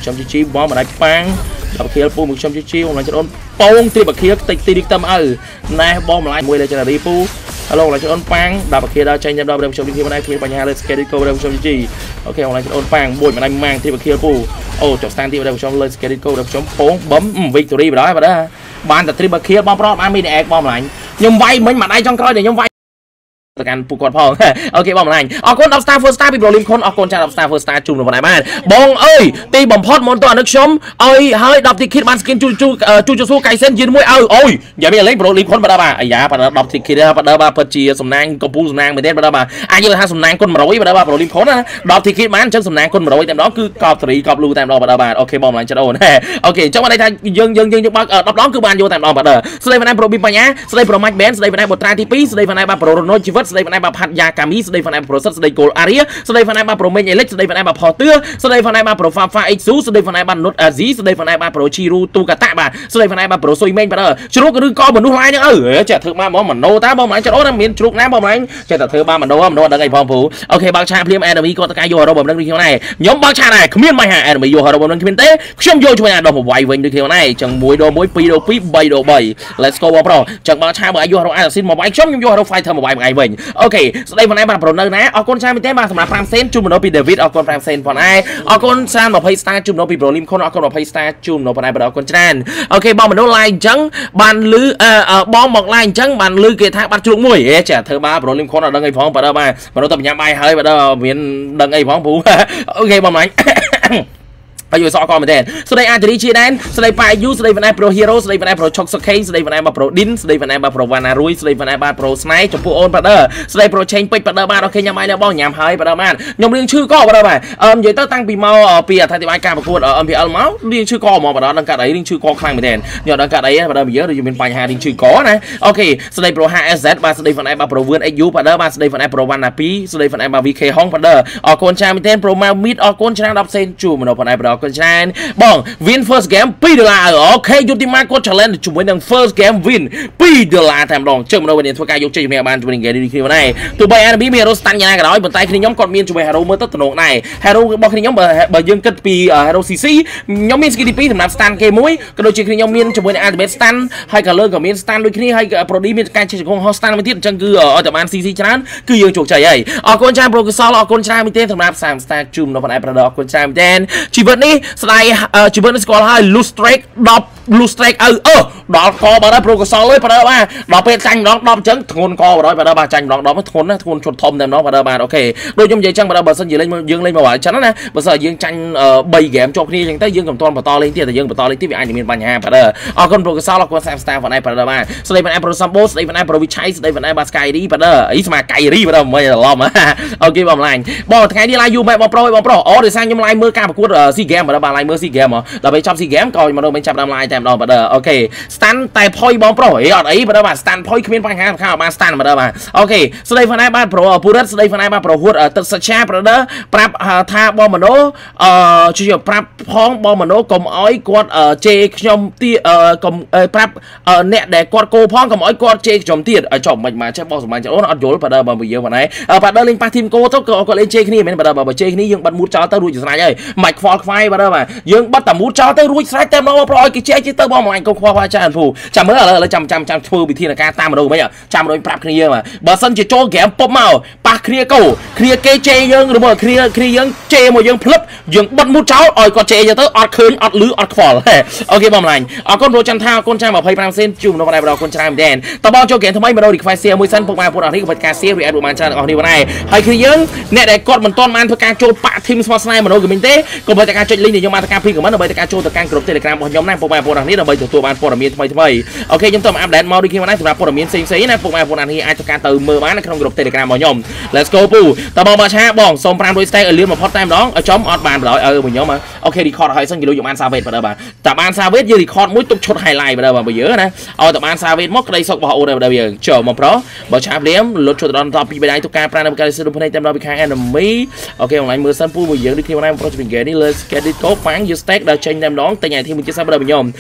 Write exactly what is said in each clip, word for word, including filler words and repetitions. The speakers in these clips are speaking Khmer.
chấm chi chi bom mà đánh băng đập kia pu một chấm chi chi ông lại cho ôn pong thì bậc kia tịch tì đi tâm ở này bom lại mùi lại cho là đi pu alo lại cho ôn băng đập bậc kia ra tranh nhầm đâu đem chấm chi chi bên này kia băng nhà lên skedico đem chấm chi chi ok ông lại cho ôn băng bùi mà đánh mang thì bậc kia pu ô chọc sang thì đem chấm lên skedico đem chấm pong bấm victory vào đó vào đó bàn tập tri bậc kia bom pro ban mi để bom lại nhưng vay mình mà đây trong coi để nhưng vayการปูกอดพองโอเคบอมอะไรออกคนดับสตาร์เฟิร์สสตาร์ปีโปรลิมคนออกคนชาดับสตาร์เฟิร์สสตาร์จุ่มลงมาไหนบ้านบองเอ้ยตีบอมพอดมอนตัวนึกชมเอ้ยเฮ้ยดับที่คิดมันสกินจูจูเอ่อจูจูสู้ไก่เส้นยืนมวยเอ้ยโอ้ยอย่าไม่เล่นโปรลิมคนปะดาบะไอ้ยาปะดับที่คิดนะปะดาบะเปิดจีสมนางกบูสมนางไม่ได้ปะดาบะอายุท่าสมนางคนมาร้อยปะดาบะโปรลิมคนนะดับที่คิดมันจังสมนางคนมาร้อยแต่น้องคือกอบตรีกอบลูแต่น้องปะดาบะโอเคบอมอะไรจะโดนโอเคจังหวะใดทางยังยังยังยังบักเอ่อดับน้องคือบานโยแต่น้องปะเด้อสไลด์วันนั้นโปรบิมปัญญาสไลด์โปรแม็กเบนสไลด์วันนั้นบทตราที่ปีสไลด์วันนั้นบาโปรโรโนจิวัตสไลด์วันนั้นบาพัดยากามิสไลด์วันนั้นโปรเซสสไลด์โกลอารีสไลด์วันนั้นบาโปรเมนเอเล็กสไลด์วันนั้นบาพอเตอร์สไลด์วันนั้นบาโปรฟาฟาเอ็กซูสไลด์วันนั้นบาโนตอาซีสไลด์วันนั้นบาโปรชิรูตูกาตะบาสไลด์วันนั้นบาโปรซุยเมนปะเด้อชรุกรือกอเหมือนนุ่งลายเนี่ยเออจะถือมาบอมเหมือนโนตาบอมหลังจะโอ้น้ำมีนชรุกน้ำบอมหลังจะแต่ถือมาเหมือนโนว่ามันโนดังไงพอผูโอเคบางชาเพลียมแอนด์มีก็ตะกายโยฮาร์บอมดังดีเท่าไหร่ย้อมบางชาไหนขมิ้นไม่หาแอนด์มีโยฮาร์บอมดังขมิ้นเต้ช่วงโยช่วยอ่ะโดนผมไวเวงดีเท่าไหร่จังมวยโดนมวยปีโดปีใบโดใบ let's go บอมโปรจังบางชาบอกอายุฮาร์บอมซินมาไวช่วงโยฮาร์บอมไฟเธอมาไวไงเวงโอเคสไลด์วันไหนบาโปรเนอร์นะออกคนชาไม่เต้มาสำหรับพรามเซนจุ่มโนปีเดวิดออกคนพรามเซนพอไอออกคนชาบอกไพสตาร์จุ่มโนปีโปรลิมคนออกคนบอกไพสตาร์จุ่มโนพอไอบาร์ออกคนจันโอเคบอมมันโดนไล่จังบันลือเอ่อบอมบอกไล่จังบันลือเกทักบันจุกมวยเอ๊ะจะเธอมาโปรลิมคนออกดังไงพ้องปะเด้อมามันโดนตับยามใบเฮ้ยปะเด้อเหมือนดังไงพ้องผูโอเคบอมไหนอายุสองกอมาแทนสไลด์อาร์ติลีชีแดนสไลด์ปายุสไลด์วันไหนโปรฮีโร่สไลด์วันไหนโปรช็อกสเคสไลด์วันไหนมาโปรดินสไลด์วันไหนมาโปรวานารุยสไลด์วันไหนมาโปรสไนท์จมูกโอนปะเด้อสไลด์โปรเชนปิดปะเด้อมาโอเคยังไม่แล้วบ้องยามเฮ้ยปะเด้อมายมเรียงชื่อก็ปะเด้อมาเอ่อยัยตั้งปีเมาปีอัฐิบายการประกวดเอ่อปีอัลเมาเรียงชื่อก็มองปะเด้อดังการไหนเรียงชื่อก็คลั่งมาแทนยอดดังการไหนปะเด้อเยอะเลยจะเป็นปัญหาเรียงชื่อก็นะโอเคสไลด์โปร ห้า เอส เซด มาสไลด์วันไหนมาโปรเวิร์นเอ็กยูปะเด้อมาสไลด์วันไหนโปรวานาปีสไลด์วันไหนมาวีเคห้องปะเด้อออกคนชามิเทนโปรมามิดออกคนชนะดับเซนจูมันออกปะไหนปะเด้อคนชนะบ้องwin first game ปีดอลลาร์โอเคยุติมาร์ก็ challenge จุ่มไว้หนึ่ง first game win ปีดอลลาร์แถมรองเชื่อมันเอาไว้ในทัวร์การยกเจ้าอยู่ในบ้านจุ่มในเกมดีขึ้นมาได้ตัวใบอันนี้มีฮารุสตันยังไงกันร้อยบนใต้คดีย้อมก่อนมีจุ่มฮารุเมื่อต้นถนนในฮารุบอกคดีย้อมเบอร์เบอร์ยังกัดปีฮารุซีซีย้อมมีสกิลปีสำหรับสตันเกมมุ้ยก็โดยคดีย้อมมีจุ่มไว้ในอัลเบสตันให้กับเลิกกับมีสตันโดยคดีให้กับโปรดีมีการเชื่อของฮอสตันมาที่จังคือเอาแต่มันซีซีฉะนั้นคือยังจุกใจใหญ่ออกคนชาโปรกุซอลออกคนชามีเต้สำหรับสามสตาร์จุ่มในวันไหนประเดิมคนชามีเต้ชีวิตนี้สไลด์ชีวิตนี้สกอร์ให้ลูสเตรกดอปลูสเตรกเออเออดอกคอบาร์โปรกซอลเลยปะเด้อมาดอกเป็นจังดอกดอกจังทนคอบาร์ปะเด้อมาจังดอกดอกไม่ทนนะทนชนทอมเต็มน้องปะเด้อมาโอเคโดยยมใหญ่จังปะเด้อเบอร์สันยืนเล่นยืนเล่นมาว่าฉันนะเบอร์สันยืนจังเอ่อใบแกมจบนี่ยังแต่ยืนกับตอนปะตอเล่นที่แต่ยืนปะตอเล่นที่วิอันนี้มีปัญหาปะเด้อเอาคนโปรกซอลเอาคนแซมสตาร์ฝันไอปะเด้อมาสไลด์ฝันไอโปรซัมโบสไลด์ฝันไอโปรวิชัยสไลด์ฝันไอบาสกายดีปะเด้อไอ้สมาไกรีปะเด้อไม่จะล้อมอ่ะโอเคบอมไลน์บอกไงที่ไลน์ยูไม่บอมโปรบอมโปรอ๋อเดี๋ยวสร้างยมไลน์มือการประกวดซีเกมปะเด้อมาไลน์มือซีเกมเหรอเราไปชอบซีเกมก่อนมาโดนไปจับดำไลน์แต่ดอกปะเด้อโอเคสตันแต่พอยบอมโปรเฮ้ยไอ้ปะเด้อมาสตันพอยขึ้นปัญหาข้าวมาสตันปะเด้อมาโอเคสไลด์ฝันไอบ้านโปรพูดสไลด์ฝันไอบ้านโปรพูดเอ่อตึกสัชชาปะเด้อปรับท่าบอมมโนเอ่อช่วยปรับพ้องบอมมโนกลมอ้อยกวดเอ่อเจขยมตีเอ่อกลมเอ่อปรับเอ่อเนี่ยแต่กวดโกพ้องกับอ้อยกวดเจขยมตีเอ่อจบมันมาใช่บอสมันจะโอ้นอัดโยนปะเด้อมาไปเยอะกว่าไหนเอ่อปะเด้อลิงปาทีมโกต้องก็เล่นเจขนี่เหมือนปะเด้อมาเจขนี่ยังบัดมูดจอเตอร์รู้อยู่สนายเลยไมค์ฟอลไฟปะเด้อมายังบัดแต่มูดจอเตอร์รู้สนายเต็มแล้วเพราะไอ้เจขเตอร์บอมมันก็ควาจานผู้จำเมื่อไรเลยจำจำจำทูวิธีในการตามมาดูไหมอ่ะจำโดยปรับเคลียร์มาบอสซันจะโจแกมป๊อปเมาปากเคลียร์กูเคลียร์เกเจยังหรือว่าเคลียร์เคลียร์ยังเจมายังพลับยังบัดมูดจออ่อยก็เจยังเตอร์อดคืนอดลืออดฟอลโอเคบอมไลน์เอาก้นโรจันท่าก้นชายมาพายพรามเซนจุ่มในวันไหนเราคนชายแดนตะบอลโจแกนทำไมมาดูดิไฟเซียมวยซันพวกมาพวกเราที่กับการเซียรีแอดูมันชาออกในวันไหนให้เคลียร์ยังเนี่ยได้กดมันต้นมันเพื่อการโจปะทีมสปอร์ตไนมาดูกับมินเต้ก็ไปจากการโจลิงเนี่ยยังมาจากการพิงกับมันเราไปจากการโจจากการกรบเทเลกราฟยอมนั่งพวกมาพวกเรานี้เราไปจากตัวบ้านพวกเรามีทำไมทำไมโอเคยังต้องมาอัปเดตมาดูที่วันไหนสำหรับพวกเรามีสิ่งสิ่งนะพวกมาพวกเราที่อาจจะการตื่นมือบ้านในขนมกรบเทเลกราฟยอม let's go ปูตะบอลมาช้าบ้องส่งปรามโดยสเตย์เอเลียนมาพอดแต้มร้องจอมออดบานเลยเออเหมือนยอมมาโอเคดีคอร์ดให้ซึ่งกิโลอยู่บ้านซาเวตไปเด้อบ้านแต่บ้านซาเวตยืนดีคอร์ดมุ้ยตุกชดไฮไลท์ไปเด้อบ้านไปเยอะนะเอาแต่บ้านซาเวตมอกได้สกบอโอเด้อเด้อเยอะเจ้ามาเพราะบอลชาเลี้ยมลดชดตอนต่อปีไปได้ทุกการปราณการสรุปในเต็มเราไปค้างแอนด์มีโอเคของไหนมือสั้นปูไปเยอะดีที่วันนั้นโปรจะเป็นเกมนี้เลยสเกตดิโก้ฟังยูสเต็กดาวเชนเต็มร้องแต่ใหญ่ที่มึงจะทราบเด้อไปยอม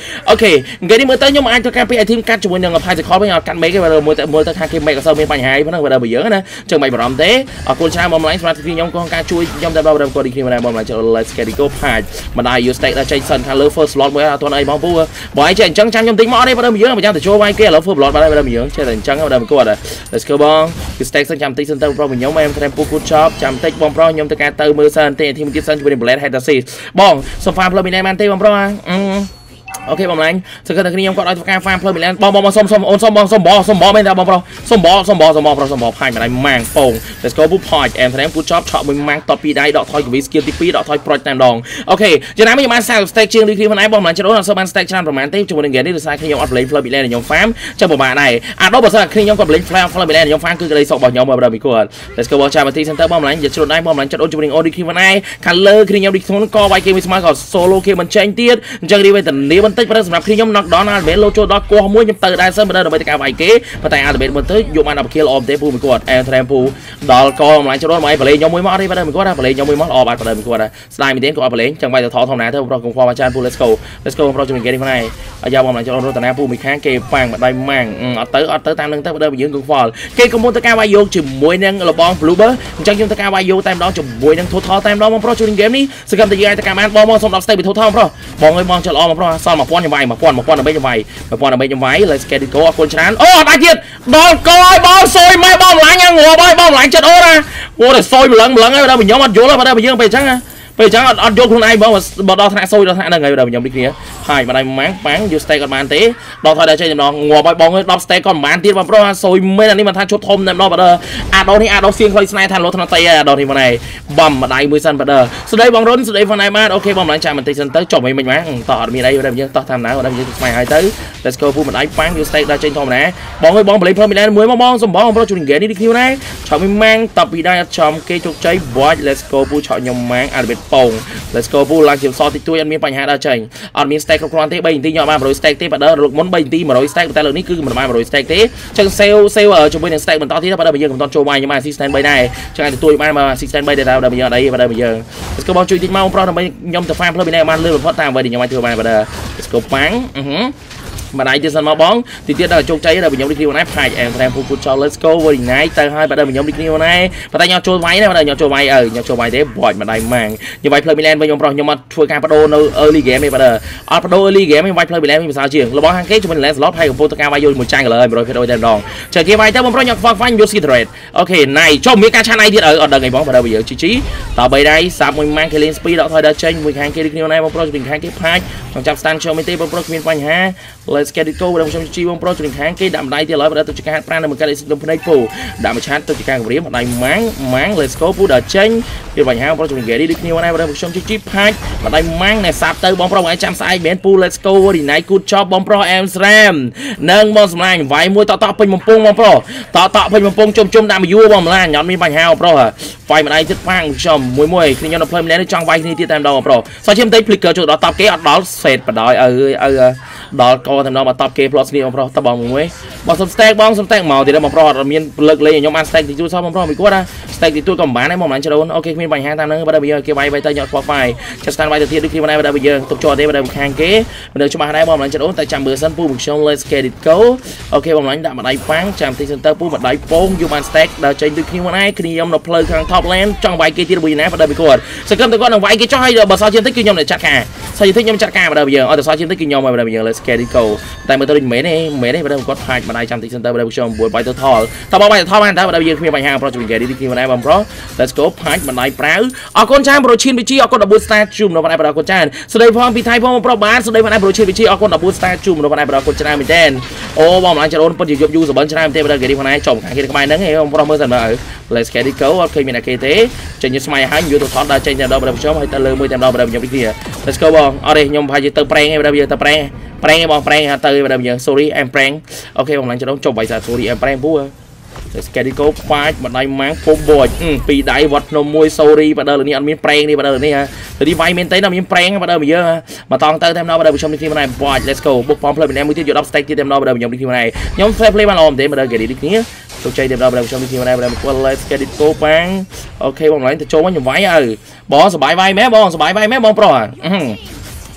អូខេគេនេះមើលទៅខ្ញុំអាចធ្វើការពីអាធីមកាត់ជាមួយនឹងផាសិខលវិញអត់កាត់មេគេមើលទៅមើលទៅថាគេមេក៏សើមានបញ្ហាហ្នឹងបើដល់យើងណាចឹងមិនបារម្ភទេអរគុណច្រើនបងម្លាញ់សម្រាប់ខ្ញុំក៏ការជួយខ្ញុំតែដល់គាត់គ្នាដែរបងម្លាញ់ចូល Let's get it go ផាច់មិនដែរ use stake ដល់ចេញសិនខាងលើ first slot មួយអត់ទាន់អីបងពូបើឯងចេះអញ្ចឹងចាំខ្ញុំទិញមកអត់ទេបើដល់យើងបើចាំទៅចូលវាយគេឥឡូវ first slot បាទបើដល់យើងចេះតែអញ្ចឹងបើដល់គាត់ Let's go បងគឺ stake សិនចាំតិចសិនទៅប្រុសខ្ញុំអែមត្រែមពូ good job ចាំតិចបងប្រុសខ្ញុំទៅការទៅមើលសិនទេអាធីមទៀតសិនជាមួយនឹង Blade Fantasy បងសុំ farm ផ្លូវមីណែបានទេបងប្រុសអឺអូខេបងម្លាញ់សឹកតែគ្នាខ្ញុំគាត់ឲ្យធ្វើការ farm ផ្លូវមីឡែនបងបងសុំសុំអូនសុំបងសុំបងសុំបងមែនតើបងប្រុសសុំបងសុំបងសុំបងប្រុសសុំបងផាញ់ម្ដាយម៉ាំងពង Let's go ពូ point អែមត្រែមពូ job ឆក់មួយម៉ាំងតបពីដៃដកថយ key skill ទីពីរដកថយ project តែម្ដងអូខេយ៉ាងណាមិញខ្ញុំបាន sell stake ជាងដូចគ្នាមិនឯងបងម្លាញ់ចរុនអត់សូវបាន stake ច្រើនប្រហែលទេជាមួយនឹង game នេះដោយសារខ្ញុំអត់ play ផ្លូវមីឡែនខ្ញុំ farm ចាំប្រហែលដែរអាដល់បើសិនតែគ្នាខ្ញុំគាត់ play ផ្លូវផ្លូវមីឡែនខ្ញុំ farm គឺក្តីសុខរបស់ខ្ញុំបើពីគាត់ Let's go បងចាំបន្តិចសិនទៅបងម្លាញ់យកជ្រុតដែរបងម្លាញ់ចិត្តអូនជាមួយនឹង អូឌី គ្នាមិនឯងខាងលើគ្នាខ្ញុំដូចខ្ញុំក៏វាយគេមួយស្មើក៏ solo គេមិនចេញទៀតអញ្ចឹងរីវេតនីបន្តិចប៉ុន្តែសម្រាប់គ្នាខ្ញុំ knock down អាល់បេលោចូលដល់គោះមួយខ្ញុំទៅដែរសិនបើដើម្បីទៅការវាយគេប៉ុន្តែអាល់បេមើលទៅយកបានដល់ kill អមទេពូមួយគាត់អែមត្រែមពូដល់កម្លាញ់ជ្រុតមកឯងបលេងខ្ញុំមួយមកអត់ទេបើមួយគាត់បលេងខ្ញុំមួយមកអបអាចបើមួយគាត់ស្ដាយមែនទេគាត់បលេងចឹងវាយទៅថតធម្មតាទៅប្រុសកុំខ្វល់អាចារ្យពូ Let's go Let's go ប្រុសជាមួយគេនេះផងឯងអាយ៉ាបងម្លាញ់ជ្រុតរត់តាណាពូមួយខាងគេប៉ាំងម្ដាយម៉ាំងអត់ទៅអត់ទៅតាមនឹងទៅបើយើងកុំខ្វល់គេកុំមុនទៅការវាយយកជាមួយនឹងលបង Bluebird អញ្ចឹងខ្ញុំទៅការវាយយកតែម្ដងជាមួយនឹង Total តែម្ដងបងប្រុសជួយនឹង game នេះសកម្មតែយើងអាចទៅការបានបងបងសុំដល់ stake ពី Total ប្រុសបងអើយបងចុះល្អបងប្រុសសល់1000ខ្ញុំវាយ1000 1000ដើម្បីខ្ញុំវាយ1000ដើម្បីខ្ញុំវាយ Let's get it go អរគុណច្រើនអូអត់អាចទៀតដល់កឲ្យបងសុយម៉ែបងម្លាញ់ងាប់ហើយបងម្លាញ់ចិត្តអូណាអូតែសុយម្លឹងម្លឹងហើយដល់ខ្ញុំអត់យល់ហើយបើយើងពេលអញ្ចឹងពេលអញ្ចឹងអត់អត់យល់ខ្លួនឯងបងបើដល់ថ្នាក់សុយដល់ថ្នាក់ហ្នឹងហើយដល់ខ្ញុំដូចគ្នាហើយម្ដាយម៉ាំងប៉ាំងយក stake អត់បានទេដល់ថយដល់ចេញម្ដងងាប់ហើយបងអើយ10 stake ក៏មិនបានទៀតបងប្រុសសុយមែនអានេះមិនថាជុតធំតែម្ដងបើអាដោនេះអាដោសៀងខ្លីស្នេហ៍ថាលោថ្នាក់តៃហើយអាដោនេះមកឯងបំម្ដាយមួយសិនបើស្ដីបងរុនស្ដីផងឯងបានអូខេបងម្លាញ់ចាំបន្តិចសិនទៅចុះមិនមិនបានតោះអត់មានអីដល់យើងតោះតាមណាដល់យើងស្មៃហើយទៅ Let's go ពូម្ដាយប៉ាំងយក stake ដល់ចេញធម្មតាបងអើយបងបលេផ្លូវមីឡែនមួយមកបងសំបងប្រុសជួយ game នេះនេះគ្នាណាឆក់មួយម៉ាំងតបពីដៃអត់ចំគេជោគជ័យ watch Let's go ពូឆក់ខ្ញុំម៉ាំងអារបេតពង Let's go ពូឡើងជាសតិចទួយអត់មានបញ្ហាដល់ចេញអត់មាន stake គ្រប់គ្រាន់ទេ3នាទីខ្ញុំអត់បាន100 stake ទេបើដល់លោកមុន3នាទី100 stake តែលើកនេះគឺមិនបាន100 stake ទេចឹង sale sale ជាមួយនឹង stake បន្តទៀតបើដល់យើងមិនតន់ចូលវាយខ្ញុំបាន assistant 3ដែរចឹងអាចទទួលបានមក assistant 3ដែរដល់យើងអត់អីបើដល់យើង Let's go បងជួយតិចមកប្រុសដើម្បីខ្ញុំទៅ farm ផ្លូវពីនេះបានលឿនបំផុតតាមអ្វីដែលខ្ញុំអាចធ្វើបានបើដល់ Let's go ប៉ាំងអឺហឺម្ដាយទៀតសិនមកបងទីទៀតដល់ជោគជ័យដល់ខ្ញុំនេះគ្នាណាផាច់អែមត្រែមពូពូចោល Let's go វរីណៃទៅហើយបើដល់ខ្ញុំនេះគ្នាណាប៉ុន្តែខ្ញុំចូលវាយណាបើដល់ខ្ញុំចូលវាយអើខ្ញុំចូលវាយទេបោចម្ដាយម៉ាំងខ្ញុំវាយផ្លូវមីឡែនវិញខ្ញុំប្រុសខ្ញុំអត់ធ្វើការបដូរនៅ early game ទេបើដល់អត់បដូរ early game ខ្ញុំវាយផ្លូវមីឡែនវិញភាសាជាងរបស់ខាងគេជាមួយ Lance Slot ហើយកំពុងទៅការវាយយកមួយចាញ់កលើ 100% តែម្ដងចុះគេវាយទៅបងប្រុសខ្ញុំខ្វល់ខ្វាញ់យក Secret អូខេណៃចុះមានការឆានណៃទៀតអត់ដឹងអីបងបើដល់យើង ជីជីតបីដៃសាប់មួយម៉ាំងគេលេង speed ដល់ថយដល់ចេញមួយខាងគេនេះគ្នាណាបងប្រុសជាមួយខាងគេផាច់ចង់ចាប់ stand ចូលមិនទេបងប្រុសគ្មានបញ្ហា Let's get it go បងខ្ញុំជីបងប្រុសជួយខាងគេដាក់ម្ដាយទៀតឡើយបើទៅចការប្រាំនៅមួយកាត់អីក្នុងភ្នែកពូដាក់មួយឆាតទៅចការគម្រាមម្ដាយម៉ាំងម៉ាំង Let's go ពូដល់ចេញពីបញ្ហាបងប្រុសជួយគេនេះដូចគ្នាណាបងខ្ញុំជីជីផាច់ម្ដាយម៉ាំងណែសាប់ទៅបងប្រុសឲ្យចាំស្អែកមែនពូ Let's go រីណៃ good job បងប្រុសអែមស្រាមនឹងបងសម្លាញ់វាយមួយតតពេញបំពង់បងប្រុសតតពេញបំពង់ជុំជុំដាក់មួយយូរបងម្លាញ់អត់មានបញ្ហាបងប្រុសវាយម្ដាយទៀតផាំងខ្ញុំមួយមួយគ្នាខ្ញុំនៅផ្លូវម្នាក់នេះចង់វាយគ្នាទៀតតែម្ដងបងប្រុសសោះជាមិនទេ flicker ចូលដល់តបគេអត់ដល់ set បដ ாய் អើអើដល់កតែម្ដងមកតបគេ plus នេះបងប្រុសតបងមួយបើសុំ stack បងសុំ stack មកទៀតបងប្រុសអត់មានលើកលេងខ្ញុំបាន stack ទីទួយសោះបងប្រុសមិនគាត់ណា stack ទីទួយក៏មិនបានដែរមកមិនច្រើនអូខេគ្មានបញ្ហាតាមហ្នឹងបើដល់យើងគេវាយវាយទៅយក qualify ចាស្តានវាយទៅទៀតដូចគ្នាដែរបើដល់យើងទុកជាប់ទេបើដល់ខាងគេមិនដឹងច្បាស់ដែរបងមិនច្រើនតែចាំមើលសិនពូខ្ញុំ Let's get it go អូខេបងមិនដាក់ម្ដាយប៉ាំងចាំទីសិនទៅពូម្ដាយពងយកបាន stack ដល់ចេញដូចគ្នាមកដែរគ្នាខ្ញុំនៅផ្លូវខាង top lane ចង់វាយគេទៀតមួយណាបើដល់ពីគាត់សង្ឃឹមតែគាត់នឹងវាយគេចោះហើយបើសោះជាងតិចគឺខ្ញុំនឹងចាត់ការសោះជាងតិចខ្ញុំចាត់ការបើដល់យើងអត់តែសោះជាងតិចគឺខ្ញុំមកបើដល់យើង Let's get it go តែមើលទៅដូចមែនទេមែនទេបើដល់គាត់ផាច់ម្ដាយចាំតិចសិនទៅបើដល់ខ្ញុំ9បាយទៅថលតើបងបាយទៅថលបានតែបើដល់យើងគ្មានបញ្ហាប្រុសជួយគេនេះគ្នាមកដែរបងប្រុស Let's go ផាច់ម្ដាយប្រាវអរគុណច្រើនប្រូឈីនវិជីអរគុណ14 star ជុំនៅបងឯងបងអរគុណច្រើនស្ដីផងពីថៃផងបងប្រុសបានស្ដីបងឯងប្រូឈីនវិជីអរគុណ14 star ជុំនៅបងឯងបងអរគុណច្រើនមែនទែនអូបងម្លាញ់ចរូនពិតជាយប់យូរសបិនច្រើនមែនទេបើដល់គេនេះបងឯងចំខាងគេក្បែរហ្នឹងឯងបងប្រុសមើលសិនមើល Let's get it go អត់ឃើញមានអាគេទេចេញស្មៃហើយយកទៅថតដល់ចេញទៅដល់បងខ្ញុំហើយទៅលើមួយតែម្ដងបងខ្ញុំនេះគ្នា Let's go បងអត់ទេខ្ញុំប្រហែលជាទៅប្រេងឯងបងយើងទៅប្រេងប្រេងឯងបងប្រេងទៅបងយើង sorry I'm prank អូខេបងម្លាញ់ចរូនចុះបាយសា sorry I'm prank ពូLet's get it go ផាច់ម្ដាយម៉ាំងពុំបួចពីដៃវត្តភ្នំមួយ sorry បើដល់នេះអត់មានប្រេងនេះបើដល់នេះហ่าទៅនេះវាយមែនទេអត់មានប្រេងបើដល់យើងមកតង់ទៅតែម្ដងបើដល់ខ្ញុំនេះគ្នាម្ដាយបួច Let's go បុកប៉ំផ្លូវម្នាក់មួយទៀតយក10 stack ទៀតតែម្ដងបើដល់ខ្ញុំនេះគ្នាម្ដាយខ្ញុំ play play បានល្អមែនទេបើដល់គេនេះគ្នាចូលចៃតែម្ដងបើដល់ខ្ញុំនេះគ្នាម្ដាយបើដល់គាត់ Let's get it go ប៉ាំងអូខេបងឡើងទៅចូលវិញខ្ញុំវាយអើបងសបាយវាយមែនបងសបាយវាយមែនបងប្រុស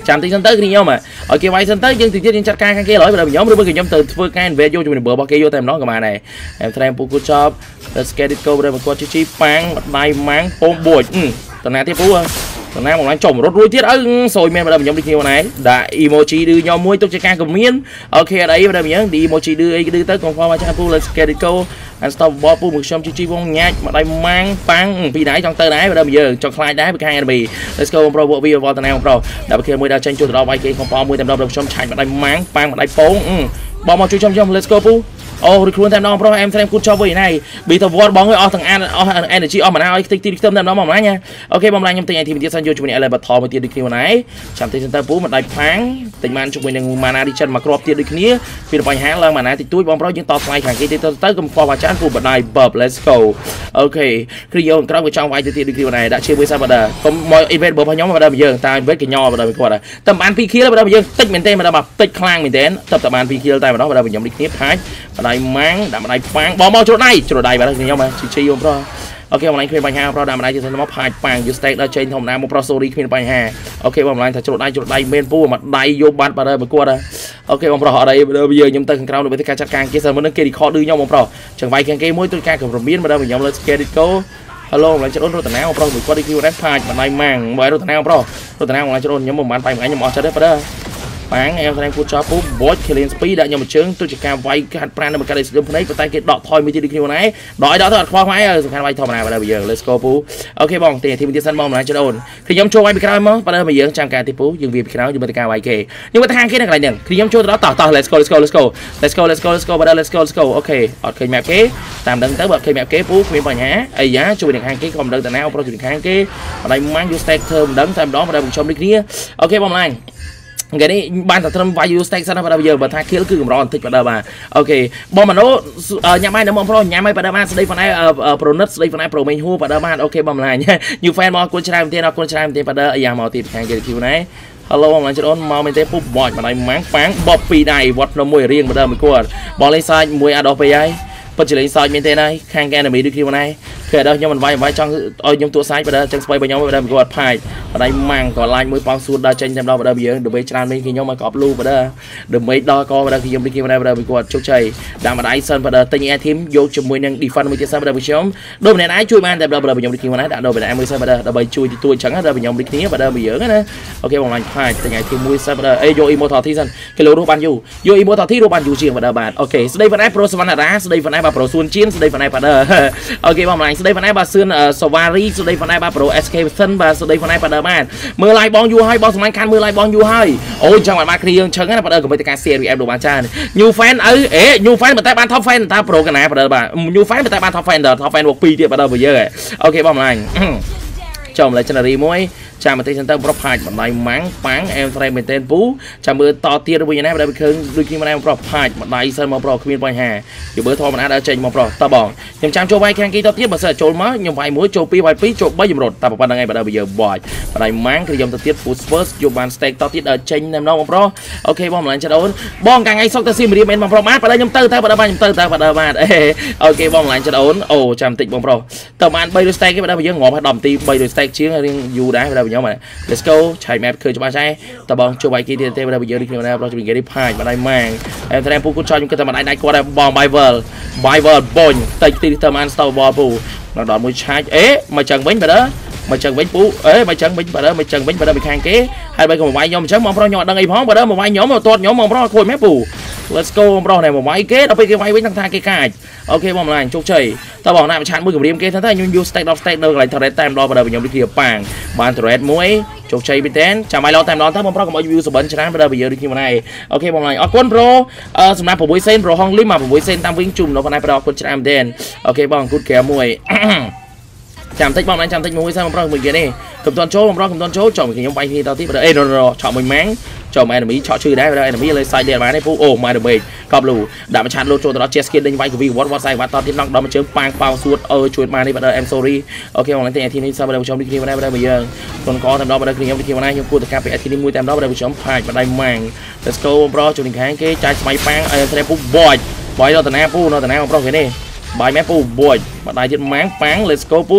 ចាំតិចសិនទៅគ្នាខ្ញុំឲ្យគេវាយសិនទៅយើងតិចទៀតយើងចាត់ការខាងគេឡើយបើខ្ញុំឬបើខ្ញុំទៅធ្វើការ invest យកជាមួយនឹងរបស់គេយកតែម្ដងក៏បានដែរអែម train ពូគូចប់ let's get it go បើគាត់ជីជីប៉ាំងដៃម៉ាំងពងបួចតំណាទៀតពូតំណាមកឡើងចំរត់រួចទៀតអើសួយមែនបើខ្ញុំដូចគ្នាហ្នឹងដាក់ emoji ឌឺខ្ញុំមួយទុកជាការគំមានអូខេអត់អីបើយើង emoji ឌឺអីឌឺទៅកុំខ្វល់មកចាពូ let's get it go and stop បបពូមកខ្ញុំជីជីវងញ៉ាច់មកដៃម៉ាំងប៉ាំងពីដៃចង់ទៅដែរបើយើងចង់ខ្លាចដែរពីខាង enemy let's go ប្រូពួកវាវល់តំណាប្រូដល់គេមួយដល់ចេញជួយទៅដល់វាយគេខំប៉មួយតែម្ដងខ្ញុំឆាច់មកដៃម៉ាំងប៉ាំងមកដៃពងបងមកជួយខ្ញុំខ្ញុំ let's go ពូអូរីខ្លួនតែម្ដងប្រុសអែមត្រេមគូចប់វិញណៃប៊ីទៅវត្តបងអស់ទាំងអានអស់ energy អស់មិនណាឲ្យតិចតិចខ្ទឹមតែម្ដងមកម្លាញ់អូខេបងម្លាញ់ខ្ញុំទិញ item ទៀតសិនយកជាមួយនឹង ele battle មួយទៀតដូចគ្នាណៃចាំតិចសិនទៅពូមិនដាច់ផាំងទិញបានជាមួយនឹង mana region មកគ្រាប់ទៀតដូចគ្នាពីបញ្ហាឡើង mana តិចតួចបងប្រុសយើងតថ្លៃខាងគេទៅទៅកុំខ្វល់អាចារ្យពូបដៃ bub let's go អូខេគ្រីយ៉ូក្រោយវាចង់វាយទៅទៀតដូចគ្នាណៃដាក់ជាមួយសាប់បើកុំមក event របស់ខ្ញុំបើយើងតែ event កញ្ញោបើគាត់តែបាន2 kill បើយើងតិចមែនទេបើតិចខ្លាំងមែនទេតែតែបាន2 kill តែម្ដងបើខ្ញុំដូចគ្នាផាច់បដៃម៉ាំងដាក់ដៃប៉ាំងបងមកជ្រត់ដៃជ្រត់ដៃបាទខ្ញុំជីជីយំប្រុសអូខេបងឡាញគ្មានបញ្ហាប្រុសដាក់ដៃទៅមកផាច់ប៉ាំងយូ stack ដល់ចេញធម្មតាមកប្រុស sorry គ្មានបញ្ហាអូខេបងឡាញថាជ្រត់ដៃជ្រត់ដៃមែនពូមកដៃយកបាត់បាទបើគាត់អូខេបងប្រុសអត់អីបើយើងខ្ញុំទៅខាងក្រៅនៅពេលការចាត់ការគេសិនមុននឹងគេ record ឌឺខ្ញុំបងប្រុសចឹងវាយខាងគេមួយទូការកម្រមានបើខ្ញុំ let's get it go hello បងឡាញជ្រុនរតនាបងប្រុសមួយគាត់នេះគឺរ៉េតផាច់បណ្ដៃម៉ាំងបើរតនាបងប្រុសរតនាបងឡាញជ្រុនខ្ញុំមិនបានបែកមួយខ្ញុំអស់ចិត្តទេបើប៉ាំងអែមត្រែងគូចប់ពូ watch killing speed ដាក់ខ្ញុំមួយជើងទុកជាការវាយកាត់ប្រាណនៅមកកាត់ស្ទឹមភ្នែកប៉ុន្តែគេដកថយមួយទៀតដូចគ្នាណាដកឲ្យដកទៅអត់ខ្វល់ខ្មែរសំខាន់វាយធម្មតាបើយើង let's go ពូអូខេបងទីទីសិនបងម្ល៉េះចដូនខ្ញុំចូលវាយពីក្រោយមកបើបើយើងចាំការទីពូយើងវាពីក្រោយយើងមើលទៅការវាយគេយើងមើលទៅខាងគេនៅកន្លែងហ្នឹងខ្ញុំចូលទៅដល់តោះតោះ let's go let's go let's go let's go let's go let's go បើ let's go let's go អូខេអត់ឃើញ map គេតាមដឹងទៅបើឃើញ map គេពូគ្មានបញ្ហាអីយ៉ាជួយនឹងខាងគេក៏មិនដឹងតាណាប្រុសជួយនឹងខាងគេបណ្ដៃម៉ាំង you stack ធ្វើមិនដឹងតែម្ដងបើខ្ញុំដូចគ្នាអូខេបងម្ល៉េះគេនេះបានតែត្រឹមវាយ use stack សិនណាបើយើងបើថា kill គឺកម្របន្តិចបើបាទអូខេបងម៉ាណូញ៉ាំហើយនៅមកប្រុសញ៉ាំហើយបើបាទស្ដីហ្វណៃប្រូនិតស្ដីហ្វណៃប្រូមេងហួរបើបាទអូខេបងម្លាញ់ new fan មកអរគុណច្រើនមែនទេអរគុណច្រើនមែនទេបើអាយ៉ាមកទីខាងគេ Q ណា hello បងម្លាញ់ច្រើនមកមែនទេពុបបត់ម្ដាយម៉ាំងប៉ាំងបបពីដៃវត្តក្នុងមួយរៀងបើមួយគាត់បងលេងសាច់មួយអាដោះពេកហើយពិតជាលេងសាច់មែនទេណាខាង enemy ដូចគ្នាណាគេដល់ខ្ញុំមិនវាយវាយចង់ឲ្យខ្ញុំទួសាច់បើចឹងស្បៃបើខ្ញុំបើគាត់ផាច់បដៃម៉ាំងក៏ឡាញមួយប៉ោងសួតដល់ចេញតែម្ដងបើយើងដើម្បីច្រើនវិញខ្ញុំមកកប់លូបើដើម្បីដល់ក៏បើខ្ញុំដូចគ្នាបើគាត់ជោគជ័យដាក់ម្ដាយសិនបើទិញ air team យកជាមួយនឹង defend មួយទៀតសិនបើខ្ញុំដូចម្នាក់អាចជួយបានតែបើខ្ញុំដូចគ្នាណាដាក់ដូម្នាក់មួយសិនបើដើម្បីជួយទីទួយចឹងដល់ខ្ញុំដូចគ្នាបើបើយើងណាអូខេបងឡាញផាច់ទិញ air team មួយសិនបើអេយក immortality សិនគេលោរស់បានយូរយក immortality រស់បានយូរជាងបើបាទអូខេស្ដីបណ្ដៃ pro សវណ្ណរាស្ដីបណ្ដៃបាទ pro សួនជៀនស្ដីបណ្ដៃបាទអូខេបងឡាញស្ដីបណ្ដៃបាទសឿនសវ៉ារីស្ដីបណ្ដៃបាទ pro sk version បាទស្ដីបណ្ដៃបាទបាទមើល live បងយូរហើយបងសម្លាញ់ខានមើល live បងយូរហើយអូយចង់បានគ្នាយើងឆឹងណាបើកុំទៅការ series app លោកបានចា new fan អើអេ new fan តែបាន top fan តា pro កណាបើបាទ new fan តែបាន top fan ដល់ top fan មកពីរទៀតបើដល់យើងអូខេបងម្លាញ់ចូលម្លេះ channel មួយចាំមកទីសិនទៅប្រុសផាច់បណ្ដៃម៉ាំងប៉ាំងអែមត្រេមមែនទេពូចាំមើលតទៀតវិញណាបើឃើញដូចគ្នាម្ដងប្រុសផាច់បណ្ដៃសិនមកប្រុសគ្មានបញ្ហាយបើធម្មតាដល់ចេញមកប្រុសតបងខ្ញុំចាំចូលវាយខាងគេតទៀតបើសិនចូលមកខ្ញុំវាយមួយចូលពីរវាយពីរចូលបីចម្រុតតែប៉ុណ្្នឹងឯងបើដល់យើងបាច់បណ្ដៃម៉ាំងគឺខ្ញុំទៅទៀត full first យកបាន stake តទៀតដល់ចេញតែម្ដងមកប្រុសអូខេបងម្លាញ់ចាអូនបងកាលថ្ងៃសុកទៅស៊ីមរៀមមែនបងប្រុសបានបើដល់ខ្ញុំទៅទៅបើដល់បានខ្ញុំទៅទៅបើដល់បានអូខេបងម្លាញ់ចាអូនអូចាំបន្តិចបងប្រុសតើបានបីដូច stake គេបើដល់យើងងាប់ដល់ទីបីដូច stake ជាងរៀងយូរដែរបើដល់ខ្ញុំ let's go ឆៃ map ឃើញច្បាស់ដែរតើបងជួយវាយគេទៀតទេបើយើងនេះគ្នាណាប្រុសជួយគេនេះផាច់បណ្ដៃម៉ាំងអែមត្រែមពូគាត់ចោលខ្ញុំគិតថាបណ្ដៃដៃគាត់ដែរបង Bible Bible បុញតិចទីទៅបាន stop ball ពូដល់មួយឆាច់អេមកចឹងវិញបើដល់មកចឹងវិញពូអេមកចឹងវិញបើដល់មកចឹងវិញបើដល់ពីខាងគេហើយបើក៏មកវាយខ្ញុំអញ្ចឹងបងប្រុសខ្ញុំអត់ដឹងអីផងបើដល់មកវាយខ្ញុំមកទាត់ខ្ញុំបងប្រុសខូចមែនពូ let's go បងប្រុសណែមកវាយគេដល់ពេលគេវាយវិញថាគេកាចអូខេបងម្លាញ់ជោគជ័យតើបងណាមួយឆាតមួយគម្រាមគេថាខ្ញុំ use stack dot stack នៅកន្លែង turret តែម្ដងបើដល់ខ្ញុំដូចគ្នាប៉ាងបាន turret មួយជោគជ័យមែនតើចាំឲ្យឡោតែម្ដងទៅបងប្រុសកុំឲ្យ view សបិនច្រើនបើដល់យើងដូចគ្នាម្នាក់អូខេបងម្លាញ់អរគុណ bro សម្រាប់6សេន bro ហងលីមមក6សេនតាមវិញជុំនៅប៉ុណ្ណេះបងអរគុណច្រើនមែនតើអូខេបងគូតក្រែមួយចាំតិចបងម្លាញ់ចាំតិចមួយសិនបងប្រុសមួយគេនេះកុំតន់ចូលបងប្រុសកុំតន់ចូលចូលខ្ញុំវាយគ្នាតទៀតបើអេរ៉ឆក់មួយម៉ាំងចូលមក enemy ឆក់ឈឺដែរបើ enemy លើ side លេបានទេពូអូ my damage កប់លូដាក់មួយឆាតលោតចូលទៅដល់ chest skin ដេញវាយ cover វត្តវត្តសាយវត្តតទៀតឡងដល់មួយជើងប៉ាងប៉ោងសួតអើជួយបាននេះបើ I'm sorry អូខេបងម្លាញ់តែអាទីនេះសើបើខ្ញុំនេះគ្នាបានបើយើងខ្លួនកតែម្ដងបើខ្ញុំនេះគ្នាបានខ្ញុំគួរតែកាប់ពីអាទីនេះមួយតែម្ដងបើខ្ញុំផាច់បណ្ដៃម៉ាំង let's go បងប្រុសជួយនឹងខាងគេចាយស្បៃប៉ាងអើត្រេពូ boy boy ដល់តាណាពូដល់តាណាបងប្រុសគេនេះបាយម៉ែពូ boy បណ្ដៃទៀតម៉ាំងប៉ាង let's go ពូ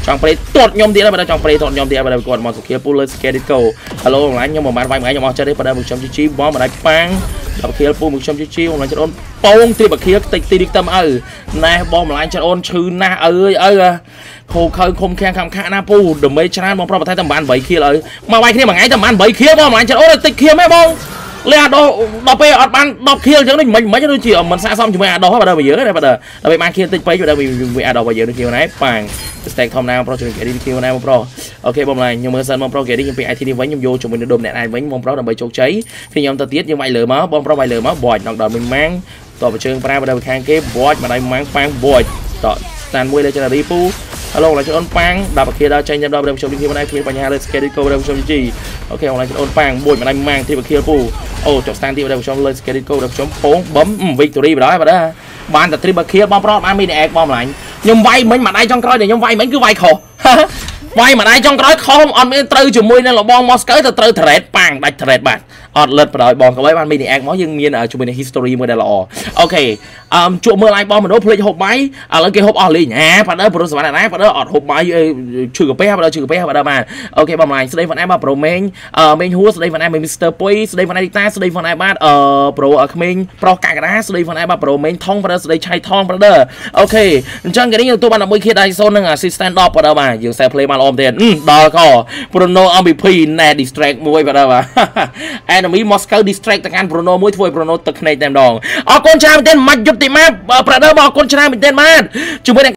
ចង់ប្រេតតខ្ញុំទៀតហើយបើចង់ប្រេតតខ្ញុំទៀតបើគាត់មកសុខាពូលើ Skedico ហៅឡូឡាញខ្ញុំមិនបានវាយមួយខ្ញុំអស់ចិត្តទេបើមកខ្ញុំជីជីបងមិនដាច់ប៉ាំងដល់ខៀលពូមកខ្ញុំជីជីអូនច្អូនពងទ្រីបខៀលតិចទីនេះតាមឪណែបងម្លាញ់ច្អូនឈឺណាស់អើយអើខូខើឃុំខាំងខំខាក់ណាពូដើម្បីច្រើនបងប្រុសប្រថែតែបាន8ខៀលអើមកវាយគ្នាមួយថ្ងៃតែបាន8ខៀលបងម្លាញ់ច្អូនតិចខៀលហ្មងបងលះដោដល់ពេលអត់បាន10ខៀលអញ្ចឹងនេះមិនមិនដូចជាមិនស័ក្តិសមជាមួយអាដោះបើដល់យើងណាបើដល់ពេលបានខៀលតិចពេកដល់វាអាដោះបើយើងដូចគ្នាណាប៉ាង stack ធម្មតាប្រុសជួយគេឌីគ្នាណាបងប្រុសអូខេបងម្លាញ់ខ្ញុំមើលសិនបងប្រុសគេឌីខ្ញុំពី ไอ ที នេះវិញខ្ញុំយកជាមួយនឹងដុំអ្នកឯងវិញបងប្រុសដើម្បីជោគជ័យខ្ញុំទៅទៀតយើងវាយលើមកបងប្រុសវាយលើមកបោចដល់មិនម៉ាំងតបជើងប្រាបើដល់ខាងគេបោចម្ដាយម៉ាំងប៉ាងបោចតស្តានមួយលើចនារីពូហៅឡូឡាច់អូនប៉ាងដល់បកាដល់ចេញដល់ដល់ខ្ញុំនេះមិនដែរគ្មានបញ្ហាលើ Skedico ដល់ខ្ញុំជីអូខេអូនឡាច់អូនប៉ាងបោចម្ដាយម៉ាំងទីបកាពូអូចុះស្តានទីដល់ខ្ញុំលើ Skedico ដល់ខ្ញុំពងបំ victory បណ្ដោយបាទបានតែ triple kill បងប្រុសបានមីនីអែកបងម្លាញ់ខ្ញុំវាយមិញមួយដៃចុងក្រោយដែលខ្ញុំវាយមិញគឺវាយខុសវាយមួយដៃចុងក្រោយខុសអត់មានត្រូវជាមួយនឹងលបងមកស្កើទៅត្រូវ trade ប៉ាងដាច់ trade បាទអត់លិតបណ្ដោយបងក៏បីបានមីនីអែកមកយើងមានជាមួយនឹង history មួយដែលល្អអូខេអឺជួបមើល live បងមនុស្សភ្លេចហូបបាយឥឡូវគេហូបអស់លេងអាប៉ាដល់ប្រុសសវណ្ណណាប៉ាដល់អត់ហូបបាយឈឺកាពះប៉ាដល់ឈឺកាពះប៉ាដល់បានអូខេបងម្លាញ់ស្ដីវ៉ាន់អែបាទប្រូមេងអឺមេងហួរស្ដីវ៉ាន់អែមីស្ទ័រពុយស្ដីវ៉ាន់អែឌីតាស្ដីវ៉ាន់អែបាទអឺប្រូក្មេងប្រុសកាកដាស្ដីវ៉ាន់អែបាទប្រូមេងថងប៉ាដល់ស្ដីឆៃថងប៉ាដល់អូខេអញ្ចឹងគេនេះទទួលបាន11ខៀដៃសូននឹង assistant 10ប៉ាដល់បាទយើង set play បានល្អមែនទេដល់ក៏ Bruno អ em វី พี ណែ distract មួយប៉ាដល់បាទ enemy Moscow distract ទៅកាន់ Bruno មួយធ្វើឲ្យ Bruno ទឹកភ្នែកតែម្ដងអរគុណច្រើនមែនទេមិនយុត្តិមាប្រដៅបងអរគុណច្រើនមែនទេបាទជាមួយ